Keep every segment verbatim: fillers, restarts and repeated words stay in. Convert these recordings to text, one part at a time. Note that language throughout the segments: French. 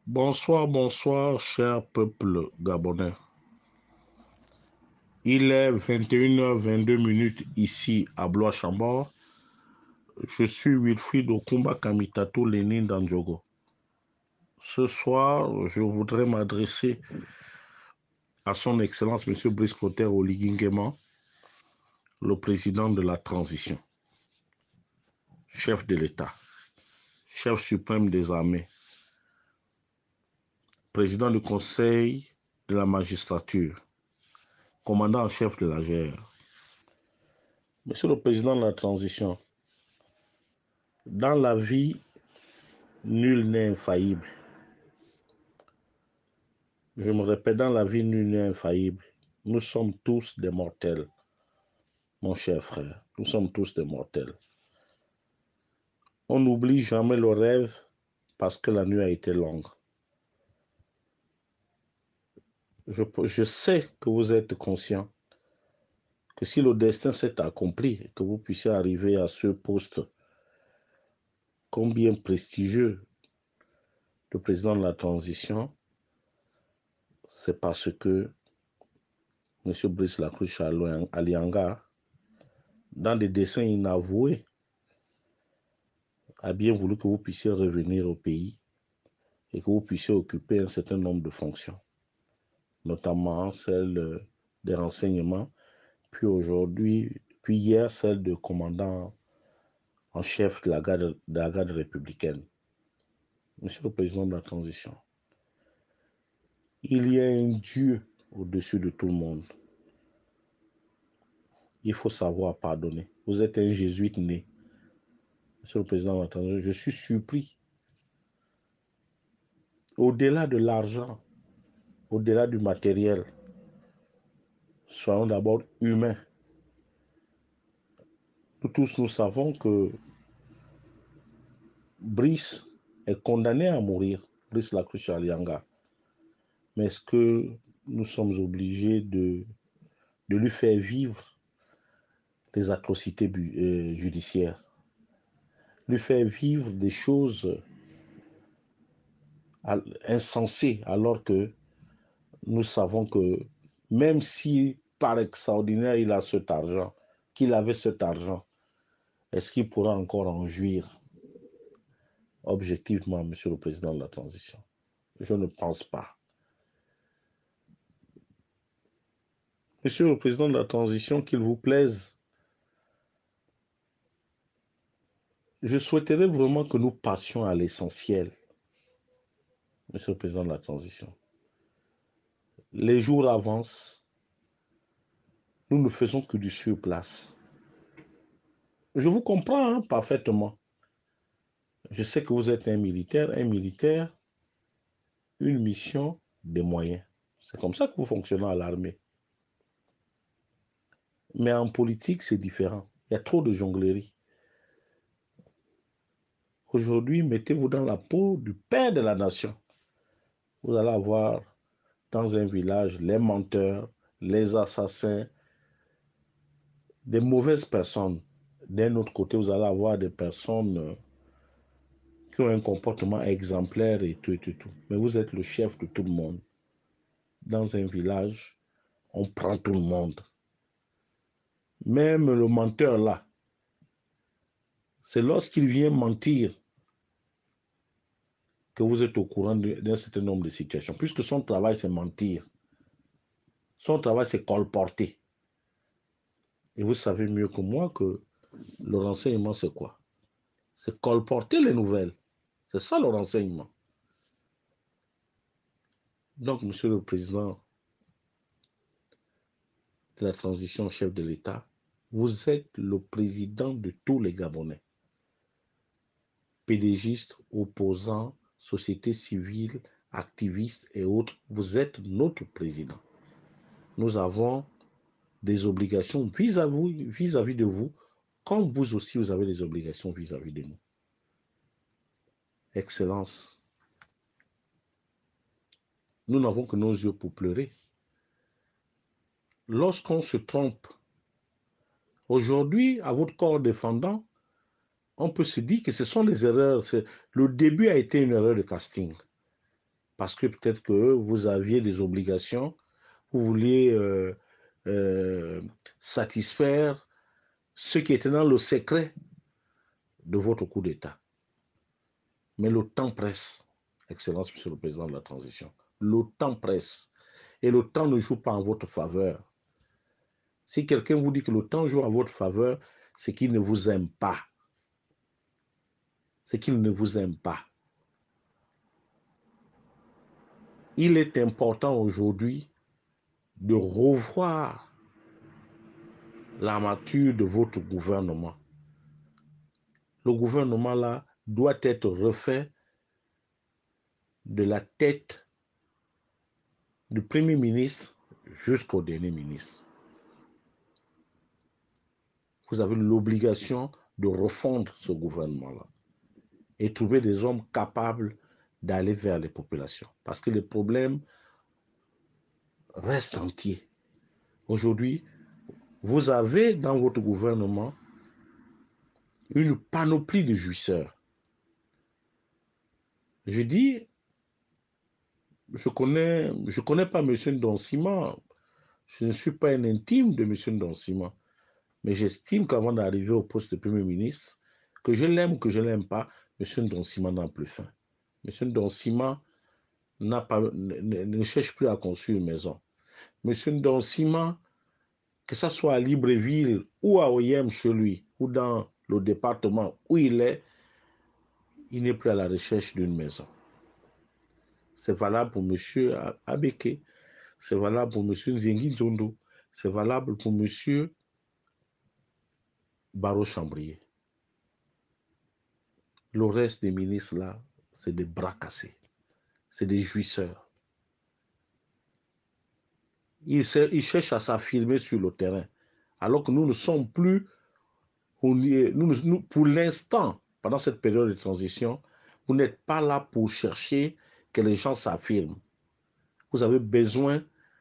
Bonsoir, bonsoir, cher peuple gabonais. Il est vingt et une heures vingt-deux minutes ici à Blois-Chambord. Je suis Wilfried Okumba Kamitatou Lénine Dandjogo. Ce soir, je voudrais m'adresser à son Excellence M. Brice Clotaire Oligui Nguema, le président de la transition, chef de l'État, chef suprême des armées, président du Conseil de la magistrature, commandant en chef de la G R. Monsieur le Président de la transition, dans la vie, nul n'est infaillible. Je me répète, dans la vie, nul n'est infaillible. Nous sommes tous des mortels, mon cher frère. Nous sommes tous des mortels. On n'oublie jamais le rêve parce que la nuit a été longue. Je, je sais que vous êtes conscient que si le destin s'est accompli, que vous puissiez arriver à ce poste combien prestigieux de président de la transition, c'est parce que M. Brice Lacruche Alianga, dans des dessins inavoués, a bien voulu que vous puissiez revenir au pays et que vous puissiez occuper un certain nombre de fonctions, notamment celle des renseignements, puis aujourd'hui, puis hier, celle de commandant en chef de la garde, de la garde républicaine. Monsieur le Président de la transition, il y a un Dieu au-dessus de tout le monde. Il faut savoir pardonner. Vous êtes un jésuite né. Monsieur le Président de la transition, je suis surpris. Au-delà de l'argent, au-delà du matériel, soyons d'abord humains. Nous tous, nous savons que Brice est condamné à mourir, Brice Lacruche Alianga. Mais est-ce que nous sommes obligés de, de lui faire vivre les atrocités euh, judiciaires, lui faire vivre des choses insensées, alors que nous savons que même si par extraordinaire il a cet argent, qu'il avait cet argent, est-ce qu'il pourra encore en jouir objectivement, Monsieur le Président de la transition? Je ne pense pas. Monsieur le Président de la transition, qu'il vous plaise, je souhaiterais vraiment que nous passions à l'essentiel, Monsieur le Président de la transition. Les jours avancent, nous ne faisons que du surplace. Je vous comprends hein, parfaitement. Je sais que vous êtes un militaire, un militaire, une mission, des moyens. C'est comme ça que vous fonctionnez à l'armée. Mais en politique, c'est différent. Il y a trop de jonglerie. Aujourd'hui, mettez-vous dans la peau du père de la nation. Vous allez avoir dans un village les menteurs, les assassins, des mauvaises personnes. D'un autre côté, vous allez avoir des personnes qui ont un comportement exemplaire et tout, et tout, et tout. Mais vous êtes le chef de tout le monde. Dans un village, on prend tout le monde. Même le menteur là, c'est lorsqu'il vient mentir que vous êtes au courant d'un certain nombre de situations. Puisque son travail, c'est mentir. Son travail, c'est colporter. Et vous savez mieux que moi que le renseignement, c'est quoi? C'est colporter les nouvelles. C'est ça le renseignement. Donc, Monsieur le Président de la transition, chef de l'État, vous êtes le président de tous les Gabonais. Pédégistes, opposants, société civile, activistes et autres, vous êtes notre président. Nous avons des obligations vis-à-vis vis-à-vis de vous, comme vous aussi vous avez des obligations vis-à-vis de nous. Excellence, nous n'avons que nos yeux pour pleurer. Lorsqu'on se trompe, aujourd'hui, à votre corps défendant, on peut se dire que ce sont des erreurs. Le début a été une erreur de casting. parce que peut-être que vous aviez des obligations, vous vouliez euh, euh, satisfaire ceux qui étaient dans le secret de votre coup d'État. Mais le temps presse, Excellence, Monsieur le Président de la Transition. Le temps presse. Et le temps ne joue pas en votre faveur. Si quelqu'un vous dit que le temps joue en votre faveur, c'est qu'il ne vous aime pas. C'est qu'il ne vous aime pas. Il est important aujourd'hui de revoir l'armature de votre gouvernement. Le gouvernement là doit être refait de la tête du Premier ministre jusqu'au dernier ministre. Vous avez l'obligation de refondre ce gouvernement-là et trouver des hommes capables d'aller vers les populations. Parce que les problèmes restent entiers. Aujourd'hui, vous avez dans votre gouvernement une panoplie de jouisseurs. Je dis, je connais, je connais pas M. Ndonsima, je ne suis pas un intime de M. Ndonsima, mais j'estime qu'avant d'arriver au poste de Premier ministre, que je l'aime ou que je ne l'aime pas, M. Ndonsima n'a plus faim. M. Ndonsima n'a pas, ne, ne cherche plus à construire une maison. M. Ndonsima, que ce soit à Libreville ou à Oyem chez lui, ou dans le département où il est, il n'est plus à la recherche d'une maison. C'est valable pour M. Abeke, c'est valable pour M. Nzengi Nzondo, c'est valable pour M. Barreau-Chambrier. Le reste des ministres là, c'est des bras cassés, c'est des jouisseurs. Ils, ils cherchent à s'affirmer sur le terrain, alors que nous ne sommes plus, nous, nous, pour l'instant, pendant cette période de transition, vous n'êtes pas là pour chercher que les gens s'affirment. Vous avez besoin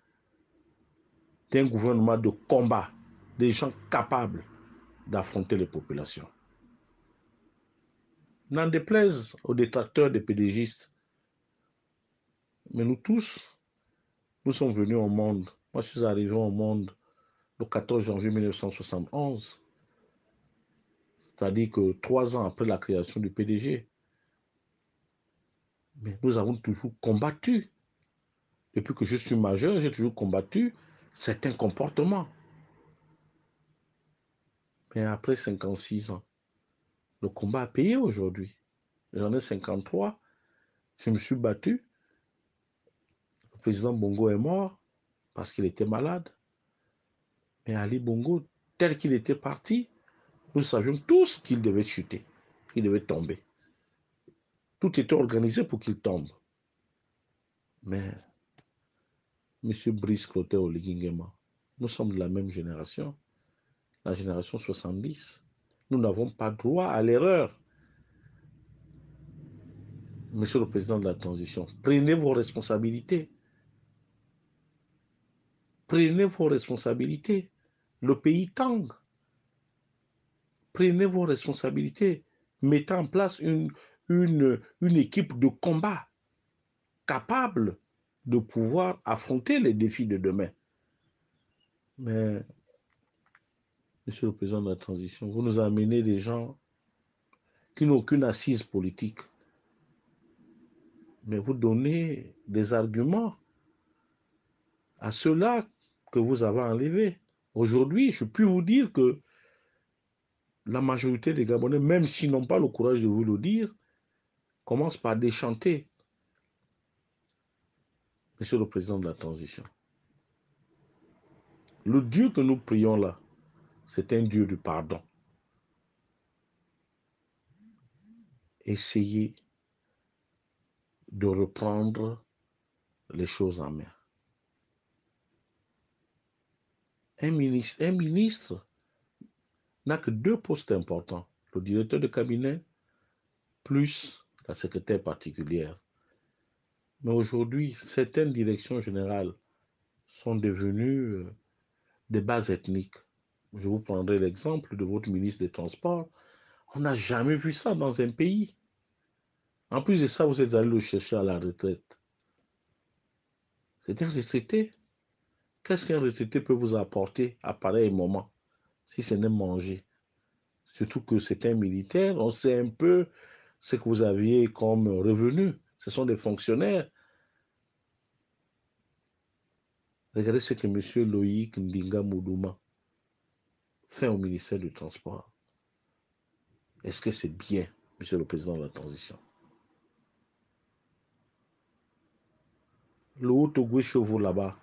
d'un gouvernement de combat, des gens capables d'affronter les populations. N'en déplaise aux détracteurs des pédégistes, mais nous tous, nous sommes venus au monde. Moi, je suis arrivé au monde le quatorze janvier mille neuf cent soixante et onze, c'est-à-dire que trois ans après la création du P D G. Mais nous avons toujours combattu. Depuis que je suis majeur, j'ai toujours combattu certains comportements. Mais après cinquante-six ans, le combat a payé aujourd'hui. J'en ai cinquante-trois. Je me suis battu. Le président Bongo est mort parce qu'il était malade. Mais Ali Bongo, tel qu'il était parti, nous savions tous qu'il devait chuter, qu'il devait tomber. Tout était organisé pour qu'il tombe. Mais M. Brice Clotaire Oligui, nous sommes de la même génération, la génération soixante-dix. Nous n'avons pas droit à l'erreur. Monsieur le Président de la Transition, prenez vos responsabilités. Prenez vos responsabilités. Le pays tangue. Prenez vos responsabilités. Mettez en place une, une, une équipe de combat capable de pouvoir affronter les défis de demain. Mais, Monsieur le Président de la Transition, vous nous amenez des gens qui n'ont aucune assise politique. Mais vous donnez des arguments à ceux-là que vous avez enlevés. Aujourd'hui, je puis vous dire que la majorité des Gabonais, même s'ils n'ont pas le courage de vous le dire, commencent par déchanter Monsieur le Président de la Transition. Le Dieu que nous prions là, c'est un Dieu du pardon. Essayez de reprendre les choses en main. Un ministre, un ministre n'a que deux postes importants, le directeur de cabinet plus la secrétaire particulière. Mais aujourd'hui, certaines directions générales sont devenues des bases ethniques. Je vous prendrai l'exemple de votre ministre des Transports. On n'a jamais vu ça dans un pays. En plus de ça, vous êtes allé le chercher à la retraite. C'est un retraité. Qu'est-ce qu'un retraité peut vous apporter à pareil moment, si ce n'est manger? Surtout que c'est un militaire, on sait un peu ce que vous aviez comme revenu. Ce sont des fonctionnaires. Regardez ce que M. Loïc Ndinga Moudouma fait au ministère du Transport. Est-ce que c'est bien, Monsieur le Président de la Transition? Le Haut-Togoué chevaux là-bas.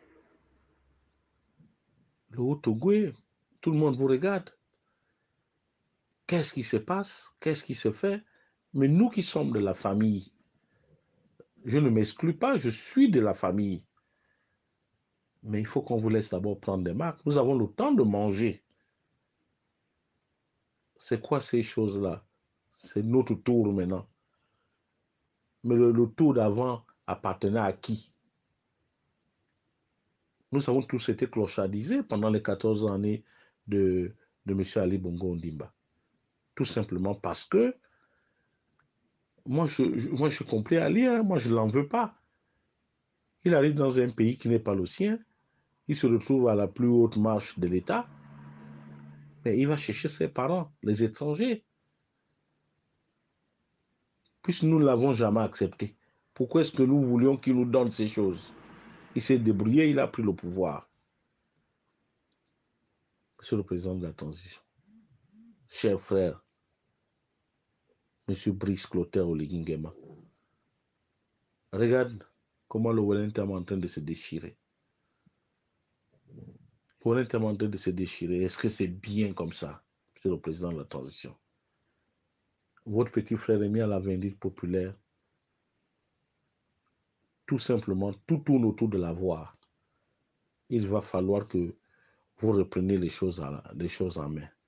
Le Haut-Togoué, tout le monde vous regarde. Qu'est-ce qui se passe? Qu'est-ce qui se fait? Mais nous qui sommes de la famille, je ne m'exclus pas, je suis de la famille. Mais il faut qu'on vous laisse d'abord prendre des marques. Nous avons le temps de manger. C'est quoi ces choses-là? C'est notre tour maintenant. Mais le, le tour d'avant appartenait à qui? Nous avons tous été clochardisés pendant les quatorze années de, de M. Ali Bongo Ondimba. Tout simplement parce que moi, je, je, moi, je comprends Ali, hein, moi, je ne l'en veux pas. Il arrive dans un pays qui n'est pas le sien. Il se retrouve à la plus haute marche de l'État. Mais il va chercher ses parents, les étrangers. Puisque nous ne l'avons jamais accepté. Pourquoi est-ce que nous voulions qu'il nous donne ces choses? Il s'est débrouillé, il a pris le pouvoir. Monsieur le Président de la Transition, cher frère, Monsieur Brice Clotaire Oligingema, regarde comment le Wellington est en train de se déchirer. Le Wellington est en train de se déchirer. Est-ce que c'est bien comme ça, Monsieur le Président de la Transition? Votre petit frère est mis à la vindicte populaire. Tout simplement, tout tourne autour de la voie. Il va falloir que vous repreniez les choses, à, les choses en main.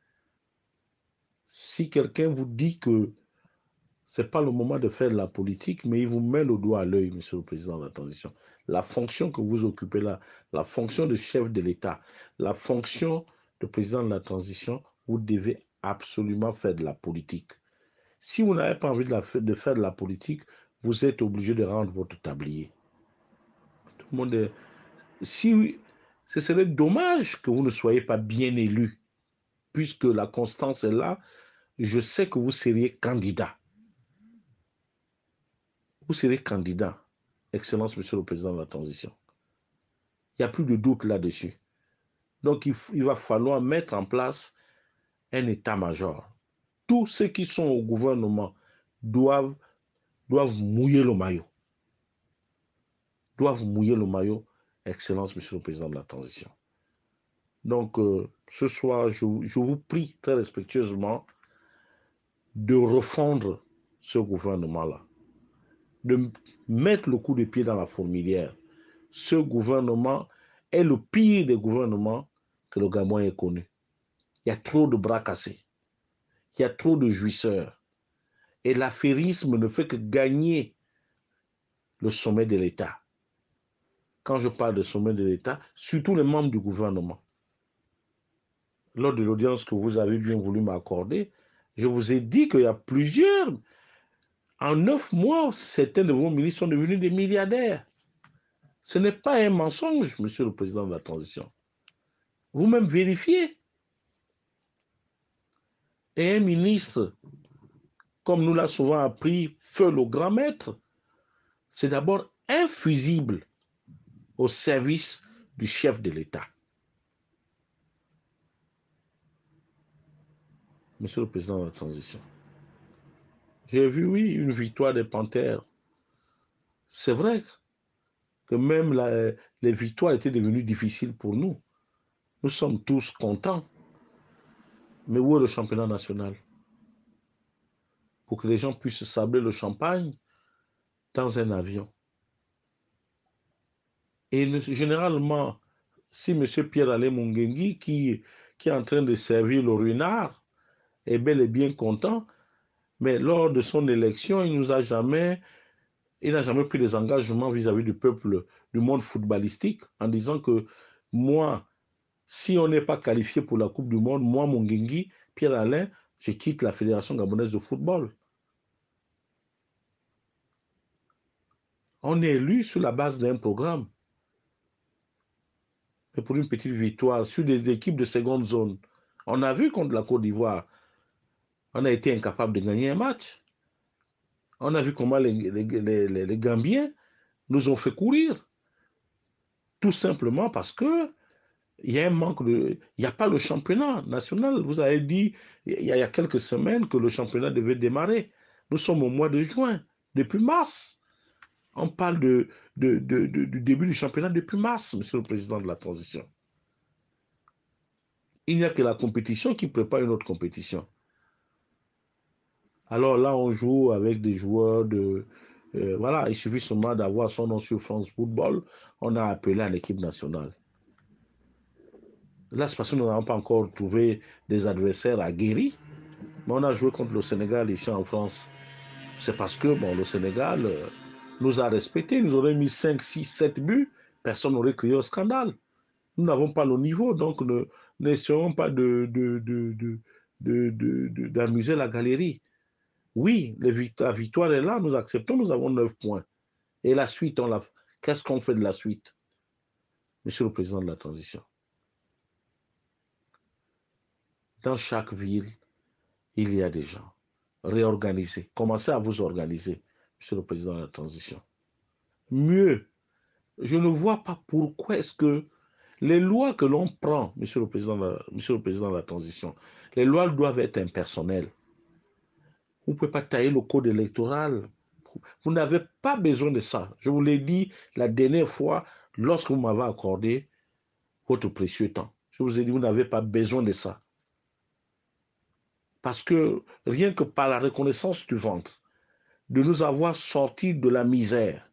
Si quelqu'un vous dit que ce n'est pas le moment de faire de la politique, mais il vous met le doigt à l'œil, Monsieur le Président de la Transition. La fonction que vous occupez là, la fonction de chef de l'État, la fonction de président de la Transition, vous devez absolument faire de la politique. Si vous n'avez pas envie de, la, de faire de la politique, vous êtes obligé de rendre votre tablier. Tout le monde est... Si, ce serait dommage que vous ne soyez pas bien élu, puisque la constance est là. Je sais que vous seriez candidat. Vous serez candidat, Excellence, Monsieur le Président de la Transition. Il n'y a plus de doute là-dessus. Donc, il, il va falloir mettre en place un état-major. Tous ceux qui sont au gouvernement doivent, doivent mouiller le maillot. Doivent mouiller le maillot, Excellence, Monsieur le Président de la Transition. Donc, euh, ce soir, je, je vous prie très respectueusement de refondre ce gouvernement-là, de mettre le coup de pied dans la fourmilière. Ce gouvernement est le pire des gouvernements que le Gabon ait connu. Il y a trop de bras cassés. Il y a trop de jouisseurs. Et l'affairisme ne fait que gagner le sommet de l'État. Quand je parle de sommet de l'État, surtout les membres du gouvernement. Lors de l'audience que vous avez bien voulu m'accorder, je vous ai dit qu'il y a plusieurs. En neuf mois, certains de vos ministres sont devenus des milliardaires. Ce n'est pas un mensonge, Monsieur le Président de la Transition. Vous-même vérifiez. Et un ministre, comme nous l'a souvent appris Feu le grand maître, c'est d'abord infusible au service du chef de l'État. Monsieur le Président de la Transition, j'ai vu, oui, une victoire des Panthères. C'est vrai que même la, les victoires étaient devenues difficiles pour nous. Nous sommes tous contents. Mais où est le championnat national? Pour que les gens puissent sabler le champagne dans un avion. Et généralement, si M. Pierre-Alain Mungengi, qui, qui est en train de servir le renard, est bel et bien content, mais lors de son élection, il nous a jamais, il n'a jamais pris des engagements vis-à-vis du peuple, du monde footballistique, en disant que moi, si on n'est pas qualifié pour la Coupe du Monde, moi, Mungengi, Pierre-Alain, je quitte la Fédération gabonaise de football. On est élu sur la base d'un programme. mais pour une petite victoire sur des équipes de seconde zone. On a vu contre la Côte d'Ivoire, on a été incapable de gagner un match. On a vu comment les, les, les, les Gambiens nous ont fait courir. Tout simplement parce que il y a un manque de... Il n'y a pas le championnat national. Vous avez dit il y a quelques semaines que le championnat devait démarrer. Nous sommes au mois de juin, depuis mars. On parle de, de, de, de, du début du championnat depuis mars, monsieur le président de la transition. Il n'y a que la compétition qui prépare une autre compétition. Alors là, on joue avec des joueurs de... Euh, voilà, il suffit seulement d'avoir son nom sur France Football. On a appelé à l'équipe nationale. Là, c'est parce que nous n'avons pas encore trouvé des adversaires aguerris. Mais on a joué contre le Sénégal ici en France. C'est parce que bon, le Sénégal euh, nous a respectés. Nous aurait mis cinq, six, sept buts. Personne n'aurait crié au scandale. Nous n'avons pas le niveau, donc n'essayons pas de, de, de, de, de, de, de, d'amuser la galerie. Oui, la victoire est là, nous acceptons, nous avons neuf points. Et la suite, on l'a... Qu'est-ce qu'on fait de la suite, monsieur le président de la transition? Dans chaque ville, il y a des gens. Réorganisez. Commencez à vous organiser, monsieur le président de la transition. Mieux, je ne vois pas pourquoi est-ce que les lois que l'on prend, monsieur le président de la, monsieur le président de la transition, les lois doivent être impersonnelles. Vous ne pouvez pas tailler le code électoral. Vous n'avez pas besoin de ça. Je vous l'ai dit la dernière fois lorsque vous m'avez accordé votre précieux temps. Je vous ai dit, vous n'avez pas besoin de ça. Parce que rien que par la reconnaissance du ventre, de nous avoir sortis de la misère,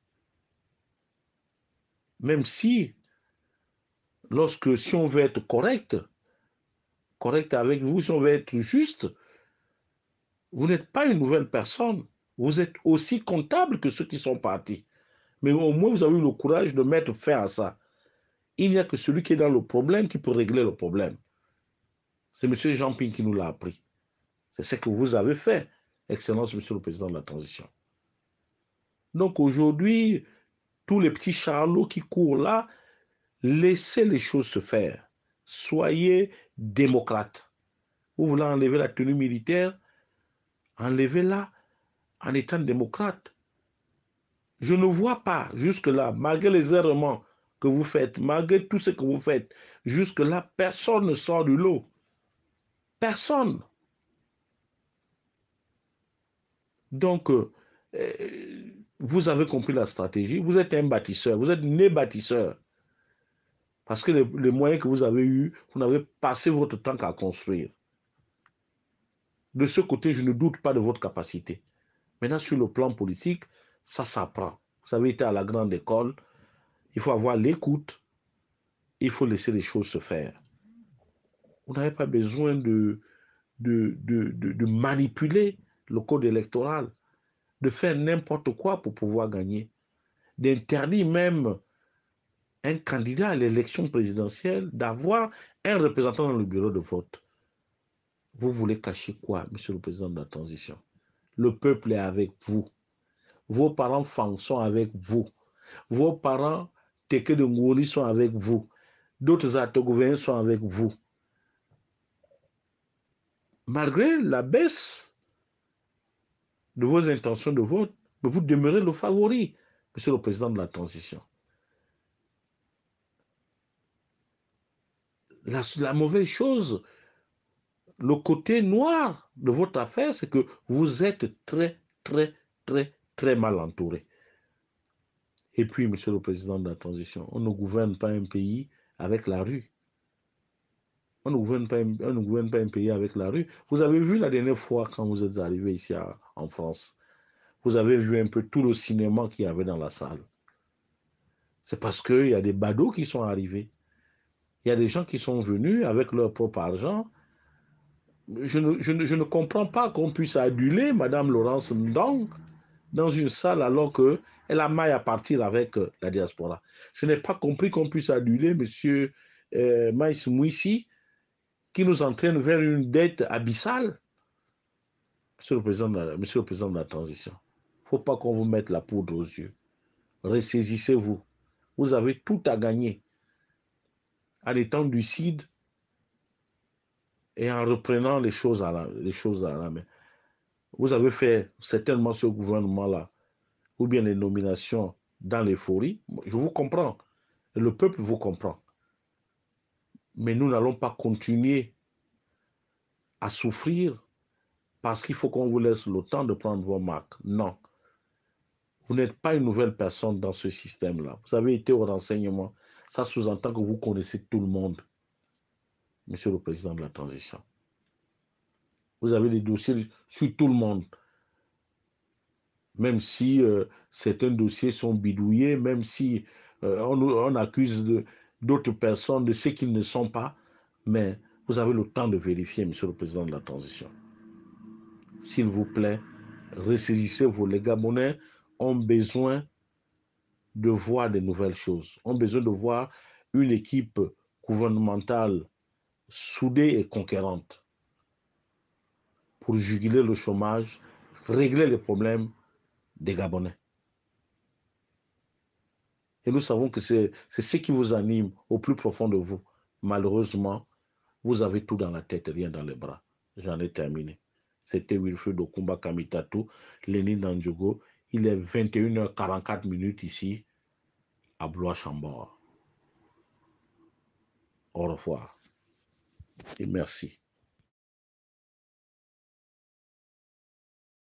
même si, lorsque, si on veut être correct, correct avec vous, si on veut être juste, vous n'êtes pas une nouvelle personne. Vous êtes aussi comptable que ceux qui sont partis. Mais au moins, vous avez eu le courage de mettre fin à ça. Il n'y a que celui qui est dans le problème qui peut régler le problème. C'est M. Jean-Ping qui nous l'a appris. C'est ce que vous avez fait, Excellence, Monsieur le Président de la Transition. Donc aujourd'hui, tous les petits charlots qui courent là, laissez les choses se faire. Soyez démocrate. Vous voulez enlever la tenue militaire, enlevez-la en étant démocrate. Je ne vois pas jusque-là, malgré les errements que vous faites, malgré tout ce que vous faites, jusque-là, personne ne sort du lot. Personne. Donc, euh, vous avez compris la stratégie. Vous êtes un bâtisseur. Vous êtes né bâtisseur. Parce que les, les moyens que vous avez eus, vous n'avez passé votre temps qu'à construire. De ce côté, je ne doute pas de votre capacité. Maintenant, sur le plan politique, ça s'apprend. Vous avez été à la grande école. Il faut avoir l'écoute. Il faut laisser les choses se faire. Vous n'avez pas besoin de, de, de, de, de manipuler le code électoral, de faire n'importe quoi pour pouvoir gagner, d'interdire même un candidat à l'élection présidentielle d'avoir un représentant dans le bureau de vote. Vous voulez cacher quoi, monsieur le président de la transition? Le peuple est avec vous. Vos parents Fang sont avec vous. Vos parents Teke de Ngouni sont avec vous. D'autres Atogovéens sont avec vous. Malgré la baisse de vos intentions de vote, vous demeurez le favori, monsieur le président de la transition. La, la mauvaise chose, le côté noir de votre affaire, c'est que vous êtes très, très, très, très mal entouré. Et puis, monsieur le président de la transition, on ne gouverne pas un pays avec la rue. On ne gouverne pas un, on ne gouverne pas un pays avec la rue. Vous avez vu la dernière fois quand vous êtes arrivé ici à, en France, vous avez vu un peu tout le cinéma qu'il y avait dans la salle. C'est parce qu'il y a des badauds qui sont arrivés. Il y a des gens qui sont venus avec leur propre argent. Je ne, je ne, je ne comprends pas qu'on puisse aduler Mme Laurence Ndong dans une salle alors qu'elle a maille à partir avec la diaspora. Je n'ai pas compris qu'on puisse aduler M. Euh, Maïs Mouissi qui nous entraîne vers une dette abyssale. Monsieur le président de la, monsieur le président de la transition, il ne faut pas qu'on vous mette la poudre aux yeux. Ressaisissez-vous. Vous avez tout à gagner. en étant lucide et en reprenant les choses à la, les choses à la main. Vous avez fait certainement ce gouvernement-là, ou bien les nominations dans l'euphorie. Je vous comprends. Et le peuple vous comprend. Mais nous n'allons pas continuer à souffrir parce qu'il faut qu'on vous laisse le temps de prendre vos marques. Non. Vous n'êtes pas une nouvelle personne dans ce système-là. Vous avez été au renseignement. Ça sous-entend que vous connaissez tout le monde, Monsieur le Président de la Transition. Vous avez des dossiers sur tout le monde. Même si euh, certains dossiers sont bidouillés, même si euh, on, on accuse d'autres personnes de ce qu'ils ne sont pas, mais vous avez le temps de vérifier, Monsieur le Président de la Transition. S'il vous plaît, ressaisissez-vous. Les Gabonais ont besoin de voir de nouvelles choses, ont besoin de voir une équipe gouvernementale soudée et conquérante pour juguler le chômage, régler les problèmes des Gabonais. Et nous savons que c'est ce qui vous anime au plus profond de vous. Malheureusement, vous avez tout dans la tête, rien dans les bras. J'en ai terminé. C'était Wilfred Okumba Kamitatou, Lénine Nandjogo. Il est vingt et une heures quarante-quatre minutes ici, à Blois-Chambord. Au revoir et merci.